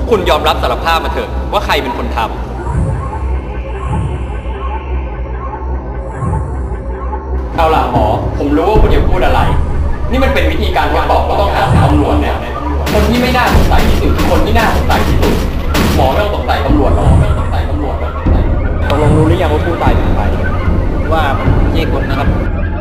คุณยอมรับสารภาพมาเถอะว่าใครเป็นคนทำเอาล่ะหมอผมรู้ว่าคุณจะพูดอะไรนี่มันเป็นวิธีการทดสอบก็ต้องหาตำรวจเนี่ยคนที่ไม่น่าสงสัยที่สุดคือคนที่น่าสงสัยที่สุดหมอไม่ต้องสงสัยตำรวจหรอกไม่ต้องสงสัยตำรวจตกลงรู้หรือยังว่าผู้ตายเป็นใครว่ามันไม่ใช่คนนะครับ